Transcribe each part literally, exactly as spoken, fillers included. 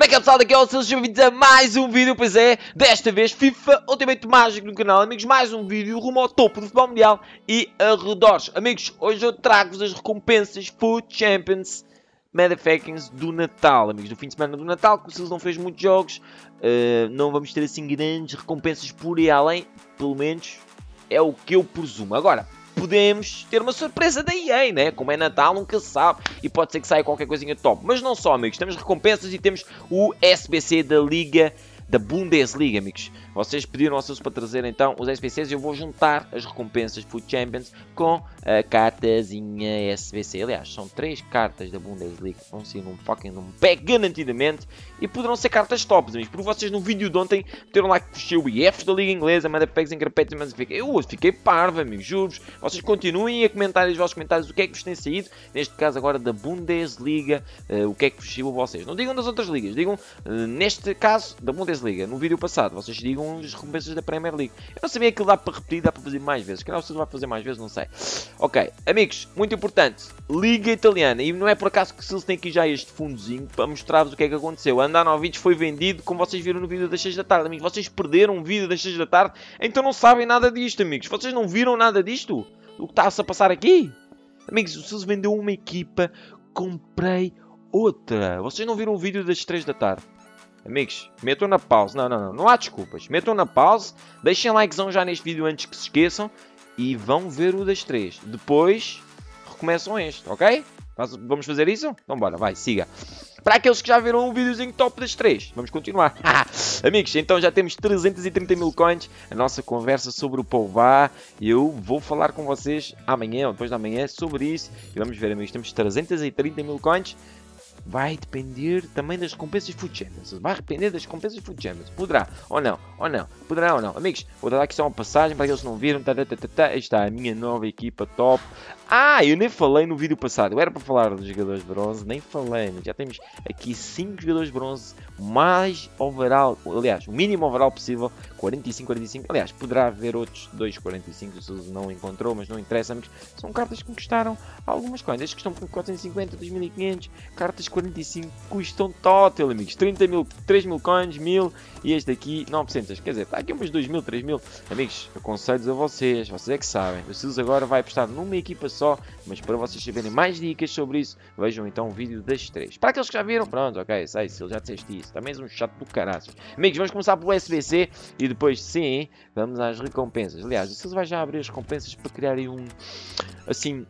é que é, pessoal? Daqui é o Silas, bem-vindos a mais um vídeo. Pois é, desta vez FIFA Ultimate Mágico no canal. Amigos, mais um vídeo rumo ao topo do futebol mundial e arredores. Amigos, hoje eu trago-vos as recompensas Foot Champions Motherfuckings do Natal. Amigos, do fim de semana do Natal, que o Silas não fez muitos jogos. Uh, não vamos ter assim grandes recompensas por aí além. Pelo menos é o que eu presumo. Agora, podemos ter uma surpresa da E A, né? Como é Natal, nunca se sabe. E pode ser que saia qualquer coisinha top. Mas não só, amigos. Temos recompensas e temos o S B C da Liga, da Bundesliga, amigos. Vocês pediram aos seus para trazer então os S B Cs e eu vou juntar as recompensas Foot Champions com a cartazinha S B C. Aliás, são três cartas da Bundesliga. Vão ser num fucking num pack garantidamente. E poderão ser cartas tops, amigos. Porque vocês no vídeo de ontem meteram lá que puxei o I F da Liga Inglesa, manda packs em carpetas, mas fiquei, eu fiquei parvo, amigos. Juro-vos. Vocês continuem a comentar nos vossos comentários o que é que vos tem saído. Neste caso agora da Bundesliga, uh, o que é que vos saiu a vocês. Não digam das outras ligas, digam uh, neste caso da Bundesliga. No vídeo passado, vocês digam as recompensas da Premier League. Eu não sabia que dá para repetir, dá para fazer mais vezes. Calhar você vai fazer mais vezes, não sei. Ok, amigos, muito importante. Liga Italiana. E não é por acaso que se eles têm aqui já este fundozinho para mostrar-vos o que é que aconteceu. Andanovic foi vendido, como vocês viram no vídeo das seis da tarde. Amigos, vocês perderam o vídeo das seis da tarde, então não sabem nada disto, amigos. Vocês não viram nada disto? O que está-se a passar aqui? Amigos, se eles vendeu uma equipa, comprei outra. Vocês não viram o vídeo das três da tarde? Amigos, metam na pausa. Não, não, não. Não há desculpas. Metam na pausa. Deixem likezão já neste vídeo antes que se esqueçam. E vão ver o das três. Depois, recomeçam este, ok? Vamos fazer isso? Então bora, vai, siga. Para aqueles que já viram um videozinho top das três. Vamos continuar. Amigos, então já temos trezentos e trinta mil coins. A nossa conversa sobre o Pogba. Eu vou falar com vocês amanhã ou depois da manhã sobre isso. E vamos ver, amigos. Temos trezentos e trinta mil coins. Vai depender também das recompensas Foot Champions. Vai depender das recompensas Foot Champions. Poderá ou não, ou não. Poderá ou não. Amigos, vou dar aqui só uma passagem para aqueles que não viram. Tá, tá, tá, tá, tá. Aí está a minha nova equipa top. Ah, eu nem falei no vídeo passado. Eu era para falar dos jogadores de bronze. Nem falei. Mas já temos aqui cinco jogadores de bronze. Mais overall. Aliás, o mínimo overall possível. quarenta e cinco, quarenta e cinco. Aliás, poderá haver outros dois quarenta e cinco. Se não encontrou, mas não interessa, amigos. São cartas que me custaram algumas coisas. Estes que estão por quatrocentos e cinquenta, dois mil e quinhentos. Cartas quarenta e cinco custam total, amigos. trinta mil, três mil coins, mil. E este aqui, novecentos. Quer dizer, está aqui uns dois mil, três mil. Amigos, aconselho a vocês. Vocês é que sabem. O Silas agora vai apostar numa equipa só. Mas para vocês saberem mais dicas sobre isso, vejam então o vídeo das três. Para aqueles que já viram, pronto, ok, sei, Silas, já disseste isso. Também és um chato do caraças. Amigos, vamos começar pelo S B C. E depois, sim, vamos às recompensas. Aliás, o Silas vai já abrir as recompensas para criar aí um... Assim...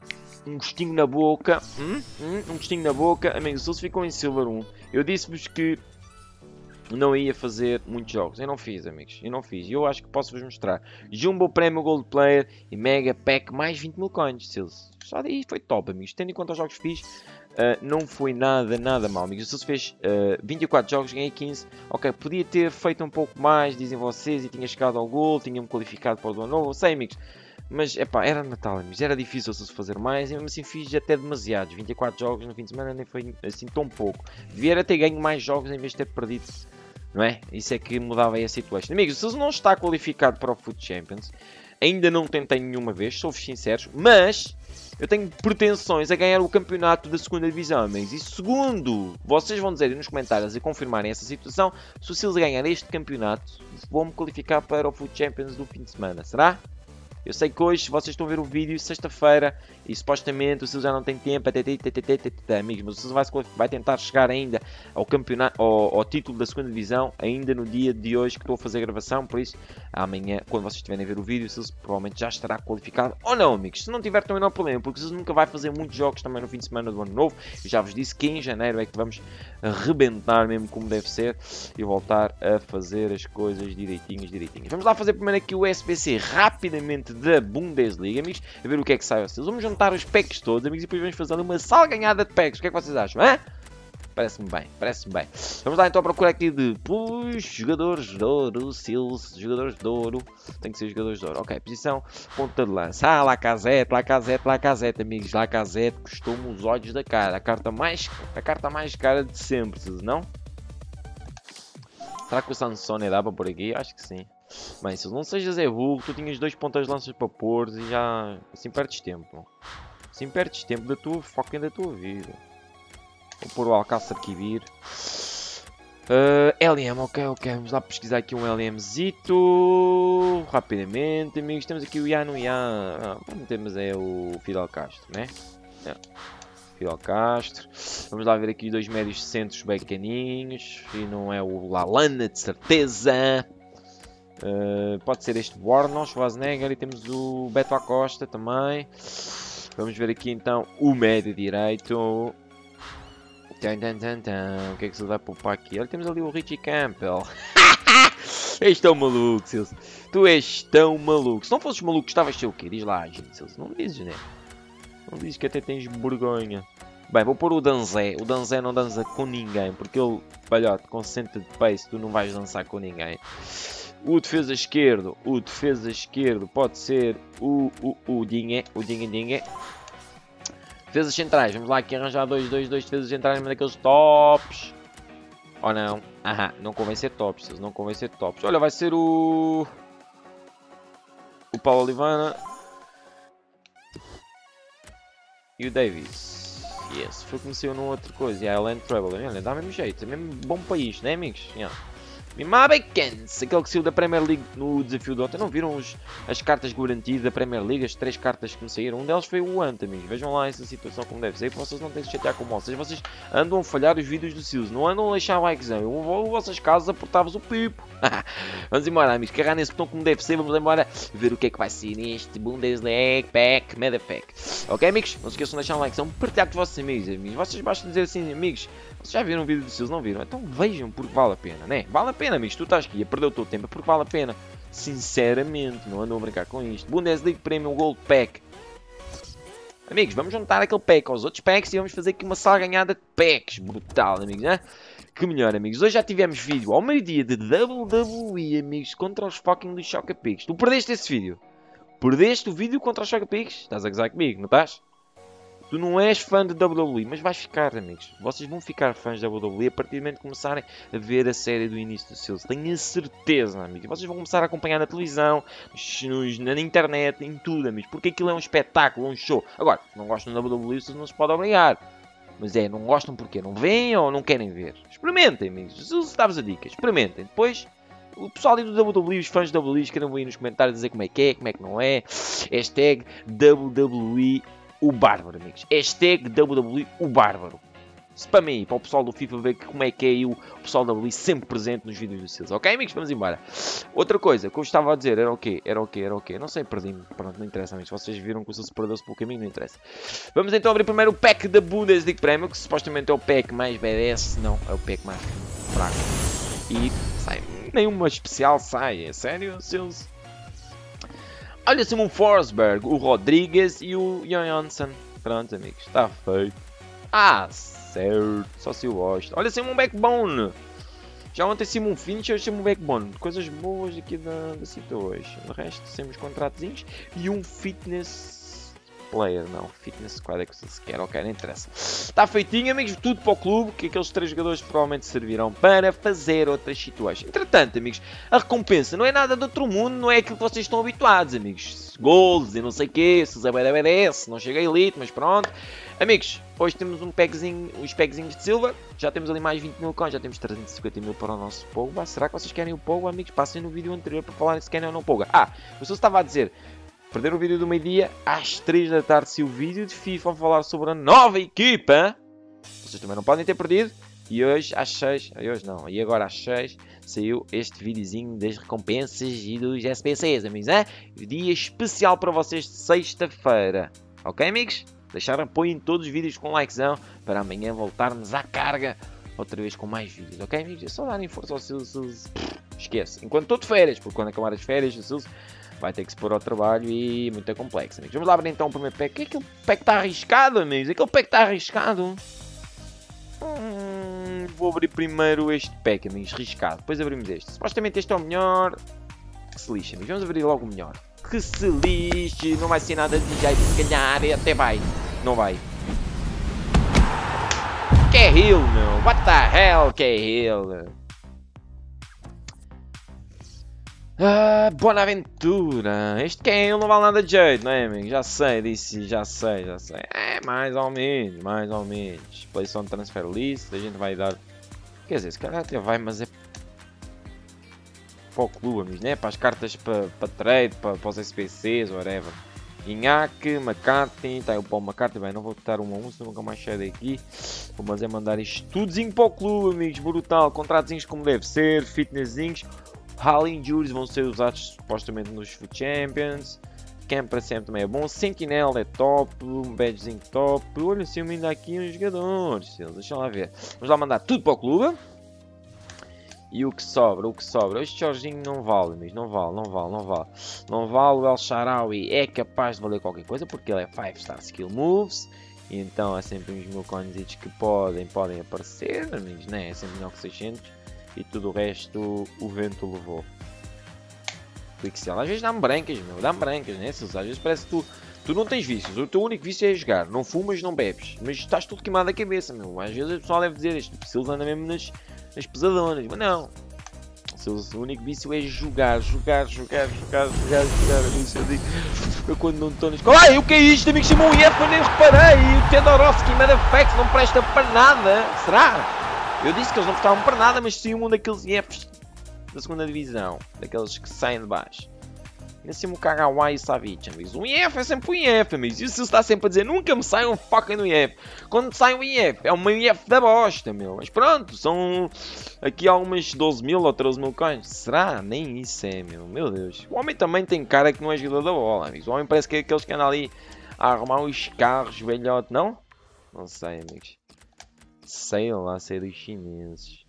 Um gostinho na boca. Hum? Hum? Um gostinho na boca. Amigos, se ficou em Silver um, eu disse-vos que não ia fazer muitos jogos. Eu não fiz, amigos. Eu não fiz. E eu acho que posso-vos mostrar. Jumbo Premium Gold Player e Mega Pack mais vinte mil coins. Silas. Só daí foi top, amigos. Tendo em conta os jogos que fiz, uh, não foi nada, nada mal, amigos. O Silas fez uh, vinte e quatro jogos, ganhei quinze. Ok, podia ter feito um pouco mais, dizem vocês, e tinha chegado ao gol, tinha-me qualificado para o do ano novo. Eu sei, amigos. Mas, epá, era Natal, amigos, era difícil se fazer mais, e mesmo assim fiz até demasiados, vinte e quatro jogos no fim de semana nem foi assim tão pouco. Devia ter ganho mais jogos em vez de ter perdido, não é? Isso é que mudava aí a situação. Amigos, se não está qualificado para o Foot Champions, ainda não tentei nenhuma vez, sou-vos sinceros, mas eu tenho pretensões a ganhar o campeonato da segunda divisão, amigos. E segundo vocês vão dizer nos comentários e confirmarem essa situação, se o Silas ganhar este campeonato, vou-me qualificar para o Foot Champions do fim de semana, será? Eu sei que hoje vocês estão a ver o vídeo sexta-feira e supostamente o Silas já não tem tempo, até, até, até, até, até, amigos, mas o Silas vai, vai tentar chegar ainda ao campeonato, ao, ao título da segunda divisão, ainda no dia de hoje que estou a fazer a gravação, por isso amanhã, quando vocês estiverem a ver o vídeo, o Silas provavelmente já estará qualificado, ou não, amigos, se não tiver também não há problema, porque o Silas nunca vai fazer muitos jogos também no fim de semana do ano novo, eu já vos disse que em janeiro é que vamos arrebentar mesmo como deve ser e voltar a fazer as coisas direitinhas, direitinhas. Vamos lá fazer primeiro aqui o S B C rapidamente da Bundesliga, amigos, a ver o que é que sai a vocês. Vamos juntar os packs todos, amigos, e depois vamos fazer uma salganhada de packs. O que é que vocês acham, hã? Parece-me bem, parece-me bem. Vamos lá então procurar aqui de push, jogadores de ouro, Silas, jogadores de ouro. Tem que ser jogadores de ouro. Ok, posição, ponta de lança. Ah, Lacazette, Lacazette, Lacazette, amigos. Lacazette custou-me os olhos da cara. A carta mais, a carta mais cara de sempre, não? Será que o Sansone dava por aqui? Acho que sim. Bem, se não sejas Zé Vulgo, tu tinhas dois pontas de lanças para pôr e já... Assim perdes tempo. Assim perdes tempo da tua foca da tua vida. Vou pôr o Alcácer aqui vir. Uh, L M, ok, ok. Vamos lá pesquisar aqui um LMzito. Rapidamente, amigos. Temos aqui o Yano Yan. Ah, temos é o Fidel Castro, né? É. Fidel Castro. Vamos lá ver aqui dois médios centros bacaninhos. E não é o Lalana, de certeza. Uh, pode ser este Borno, Schwarzenegger. E temos o Beto Acosta também. Vamos ver aqui então o médio direito. Tan, tan, tan, tan. O que é que se vai poupar aqui? Olha, temos ali o Richie Campbell. És tão maluco, Silso. Tu és tão maluco. Se não fosses maluco, estavas a ser o quê? Diz lá, gente, Silso. Não dizes, né? Não dizes que até tens vergonha. Bem, vou pôr o Danzé. O Danzé não dança com ninguém. Porque ele, palhote, com sessenta de pace, tu não vais dançar com ninguém. O defesa esquerdo. O defesa esquerdo pode ser o, o, o Dingue. O Dingue Dingue. Defesas centrais, vamos lá aqui arranjar dois, dois, dois defesas centrais, mas daqueles tops. Ou não? Aham, não convém ser tops, não convém ser tops. Olha, vai ser o... O Paulo Olivana. E o Davis. Yes, foi como se eu não outra coisa. E a Land Travel, olha, dá mesmo jeito, é mesmo bom para isto, né, amigos? Yeah. Mimabekens, aquele que saiu da Premier League no desafio de ontem. Não viram os, as cartas garantidas da Premier League? As três cartas que me saíram. Um deles foi o Ant, amigos. Vejam lá essa situação como deve ser. Vocês não têm que se chatear com vocês. Vocês andam a falhar os vídeos do Silso. Não andam a deixar likezão. Eu vou a vossas casas aportar-vos o pipo. Vamos embora, amigos. Carregar nesse botão como deve ser. Vamos embora ver o que é que vai ser neste Bundesliga Pack, Meta Pack. Ok, amigos? Não se esqueçam de deixar um likezão. Partilhar com os vossos amigos, amigos. Vocês bastam dizer assim, amigos. Vocês já viram o vídeo do Silso? Não viram? Então vejam porque vale a pena, né? Vale a pena, amigos. Tu estás aqui a perder o teu tempo porque vale a pena. Sinceramente, não andam a brincar com isto. Bundesliga Premium Gold Pack. Amigos, vamos juntar aquele pack aos outros packs e vamos fazer aqui uma salganhada de packs. Brutal, amigos, né? Que melhor, amigos. Hoje já tivemos vídeo ao meio-dia de W W E, amigos, contra os fucking dos Choca Pigs. Tu perdeste esse vídeo? Perdeste o vídeo contra os Choca Pigs? Estás a gozar comigo, não estás? Tu não és fã de W W E, mas vais ficar, amigos. Vocês vão ficar fãs de W W E a partir do momento que começarem a ver a série do início do Silso. Tenho a certeza, amigos. Vocês vão começar a acompanhar na televisão, nos, na internet, em tudo, amigos. Porque aquilo é um espetáculo, é um show. Agora, se não gostam de W W E, vocês não se podem obrigar. Mas é, não gostam porque não veem ou não querem ver. Experimentem, amigos. Silso dá-vos a dica. Experimentem. Depois... O pessoal ali do W W E, os fãs de W W E, querem vir nos comentários dizer como é que é, como é que não é. Hashtag W W E o Bárbaro, amigos. Hashtag W W E o Bárbaro. Spam aí para o pessoal do FIFA ver como é que é o pessoal da W W E sempre presente nos vídeos do Silso. Ok, amigos? Vamos embora. Outra coisa que eu estava a dizer era o quê? Era o quê? Era o quê? Não sei, perdi-me. Pronto, não interessa, amigos. Vocês viram que o Silso perdeu-se pelo caminho, não interessa. Vamos então abrir primeiro o pack da Bundesliga Premium, que supostamente é o pack mais B D S. Não, é o pack mais fraco. E sai. Nenhuma especial sai. É sério, Silso? Olha, Simon Forsberg, o Rodrigues e o Johansson. Pronto, amigos, está feito. Ah, certo. Só se eu gosto. Olha, Simon Backbone. Já ontem Simon Finch, hoje Simon Backbone. Coisas boas aqui da, da cita hoje. O resto, temos contratozinhos e um fitness player. Não, fitness squad é que se quer. Ok, não interessa. Está feitinho, amigos. Tudo para o clube. Que aqueles três jogadores provavelmente servirão para fazer outras situações. Entretanto, amigos, a recompensa não é nada de outro mundo. Não é aquilo que vocês estão habituados, amigos. Gols e não sei o quê. Se usa B D S, não chega a elite, mas pronto. Amigos, hoje temos um packzinho, uns packzinhos de silver. Já temos ali mais vinte mil coins. Já temos trezentos e cinquenta mil para o nosso Pogba. Será que vocês querem o Pogba, amigos? Passem no vídeo anterior para falarem se querem ou não Pogba. Ah, o senhor estava a dizer... Perder o vídeo do meio-dia, às três da tarde, se o vídeo de FIFA a falar sobre a nova equipa. Vocês também não podem ter perdido. E hoje, às seis, hoje não, e agora às seis, saiu este videozinho das recompensas e dos S P Cs, amigos, hein? Dia especial para vocês de sexta-feira. Ok, amigos? Deixar apoio em todos os vídeos com likezão, para amanhã voltarmos à carga, outra vez com mais vídeos, ok, amigos? É só darem força ao Silso. Esquece. Enquanto estou de férias, porque quando acabar as férias, o Silso vai ter que se pôr ao trabalho e muito complexo, amigos. Vamos lá abrir então o primeiro pack. Que é aquele pack que está arriscado, amigos? Aquele pack está arriscado. Hum, vou abrir primeiro este pack, amigos, arriscado. Depois abrimos este. Supostamente este é o melhor. Que se lixe, amigos. Vamos abrir logo o melhor. Que se lixe. Não vai ser nada de jeito, se calhar. Até vai. Não vai. Cahill, meu. What the hell, Cahill? Ah, Bonaventura. Este Cahill não vale nada de jeito, não é, amigo? Já sei, disse, já sei, já sei. É, mais ou menos, mais ou menos. Posição de transfer list, a gente vai dar Quer dizer, se calhar até vai, mas é para o clube, amigos, né? Para as cartas para, para trade, para, para os S P Cs, whatever. Inhaque, McCarthy, está aí o Paul McCarthy, bem, não vou botar um a um, senão nunca mais saio daqui. Vou mas é mandar isto tudozinho para o clube, amigos, brutal. Contratozinhos como deve ser, fitnessinhos. Hall Injuries vão ser usados supostamente nos Food Champions. Camp para sempre também é bom. Sentinel é top. Um badgezinho top. Olha, se eu me ainda aqui uns jogadores. Deixa lá ver. Vamos lá mandar tudo para o clube. E o que sobra, o que sobra. Este Jorginho não vale, mas não vale, não vale, não vale. Não vale. O El Shaarawy é capaz de valer qualquer coisa porque ele é cinco star skill moves. E então é sempre uns mil coins que podem, podem aparecer, amigos, né? É sempre melhor que seiscentos. E tudo o resto o vento levou. Pixel, às vezes dá-me brancas, meu, dá-me brancas, né? Às vezes parece que tu, tu não tens vícios, o teu único vício é jogar, não fumas, não bebes, mas estás tudo queimado da cabeça, meu. Às vezes o pessoal deve dizer, este Pixel anda mesmo nas, nas pesadonas, mas não. O único vício é jogar, jogar, jogar, jogar, jogar, jogar. Isso eu digo, eu quando não estou na escola. Ai, o que é isto? Amigo, chamou o I F, eu nem reparei. O Tedorowski, motherfucker, não presta para nada. Será? Eu disse que eles não prestavam para nada, mas sim um daqueles I Fs da segunda divisão, daqueles que saem de baixo. E assim o Kagawa e o Savic, amigos. Um I F é sempre um I F, amigos. Isso está sempre a dizer, nunca me sai um fucking no I F. Quando sai um I F, é uma I F da bosta, meu. Mas pronto, são aqui algumas doze mil ou treze mil coins. Será? Nem isso é, meu. Meu Deus. O homem também tem cara que não é jogador da bola, amigos. O homem parece que é aqueles que andam ali a arrumar os carros, velhote, não? Não sei, amigos. Sei lá, sei dos chineses.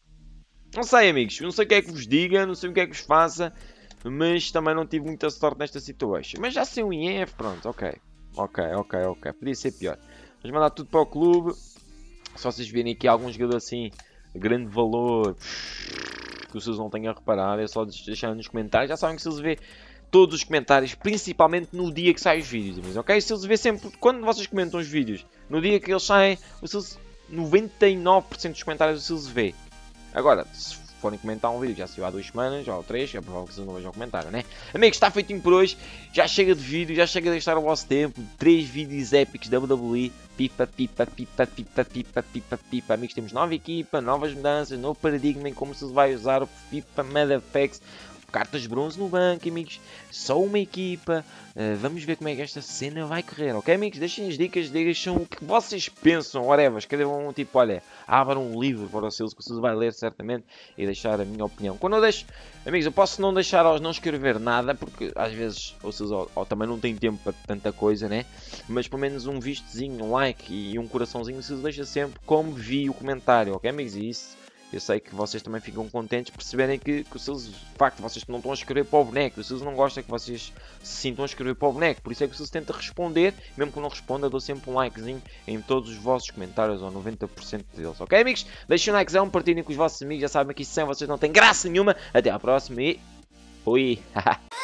Não sei, amigos, não sei o que é que vos diga, não sei o que é que vos faça, mas também não tive muita sorte nesta situação. Mas já sei um I F, pronto, ok. Ok, ok, ok, podia ser pior. Vamos mandar tudo para o clube. Se vocês virem aqui algum jogador assim, de grande valor, que vocês não tenham reparado, é só deixar nos comentários. Já sabem que se eles vê todos os comentários, principalmente no dia que saem os vídeos, amigos, ok? Se eles vê sempre, quando vocês comentam os vídeos, no dia que eles saem, vocês, noventa e nove por cento dos comentários vocês vê. Agora, se forem comentar um vídeo que já saiu há duas semanas ou três, é provável que vocês não vejam o comentário, né? Amigos, está feitinho por hoje. Já chega de vídeo, já chega de gastar o vosso tempo. Três vídeos épicos W W E. Pipa, pipa, pipa, pipa, pipa, pipa, pipa. Amigos, temos nova equipa, novas mudanças, novo paradigma em como se vai usar o Pipa Motherfucks. Cartas de bronze no banco, amigos. Só uma equipa. Uh, vamos ver como é que esta cena vai correr, ok, amigos? Deixem as dicas, deixem o que vocês pensam, whatever. Escrevam um tipo, olha, abram um livro para vocês, que vocês vão ler certamente e deixar a minha opinião. Quando eu deixo, amigos, eu posso não deixar aos não escrever nada, porque às vezes vocês ou, ou também não têm tempo para tanta coisa, né? Mas pelo menos um vistozinho, um like e um coraçãozinho, vocês deixam sempre como vi o comentário, ok, amigos? E isso. Eu sei que vocês também ficam contentes por perceberem que, que vocês, de facto, vocês não estão a escrever para o boneco, vocês não gostam que vocês se sintam a escrever para o boneco, por isso é que vocês tentam responder, mesmo que eu não responda, eu dou sempre um likezinho em todos os vossos comentários, ou noventa por cento deles, ok, amigos? Deixem um likezão, partilhem com os vossos amigos, já sabem que isso sem vocês não tem graça nenhuma, até à próxima e fui!